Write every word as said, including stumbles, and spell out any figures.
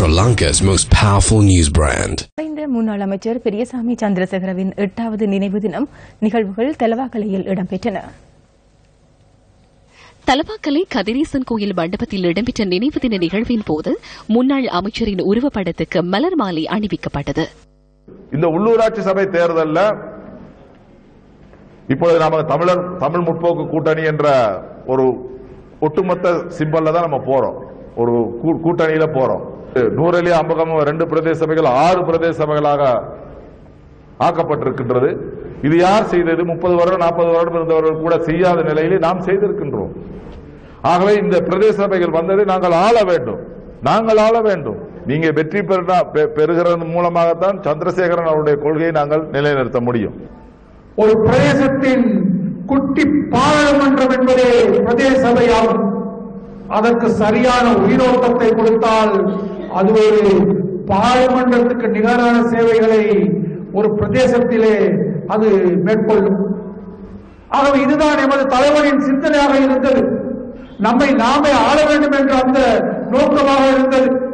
Sri Lanka's most powerful news brand. இந்த முன்னாள் அமைச்சர் பெரியசாமி சந்திரசேகரவின் எட்டாவது நினைவு தினம் நிகழ்வுகள் தலவாக்கலையில் இடம்பெற்றன. தலவாக்கலை கதிரேசன் கோயில் மண்டபத்தில் இடம்பெற்ற நினைவு தின நிகழ்வின் போது முன்னாள் அமைச்சரின் உருவப்படத்துக்கு மலர் மாலை அணிவிக்கப்பட்டது. இந்த உள்ளூராட்சி சபை தேர்தலில் இப்பொழுது நாம தமிழர் தமிழ் முற்போக்கு கூட்டணி என்ற ஒரு ஒட்டுமொத்த சிம்பல்ல தான் நம்ம போறோம், ஒரு கூட்டணியில போறோம். நூறலி அம்பகம் ரெண்டு பிரதேச சபைகள் ஆறு பிரதேச சபைகளாக ஆக்கப்பட்டிருக்கின்றது. இது யார் செய்தது? முப்பது வருடம் நாற்பது வருடம் இருந்தவர்கள் கூட செய்யாத நிலையிலே நாம் செய்திருக்கின்றோம். ஆகவே இந்த பிரதேச சபைகள் வந்ததை நாங்கள் ஆள வேண்டும், நாங்கள் ஆள வேண்டும். நீங்க வெற்றி பெறுகிறது மூலமாகத்தான் சந்திரசேகரன் அவருடைய கொள்கையை நாங்கள் நிலைநிறுத்த முடியும். ஒரு பிரதேசத்தின் குட்டி பாராளுமன்றம் என்பதே பிரதேச சபையாகும். அதற்கு சரியான உயிரோட்டத்தை கொடுத்தால் அது ஒரு பாராளுமன்றத்துக்கு நிகரான சேவைகளை ஒரு பிரதேசத்திலே அது மேற்கொள்ளும். ஆகவே இதுதான் எமது தலைவரின் சிந்தனையாக இருந்தது. நம்மை நாமே ஆள வேண்டும் என்ற அந்த நோக்கமாக இருந்தது.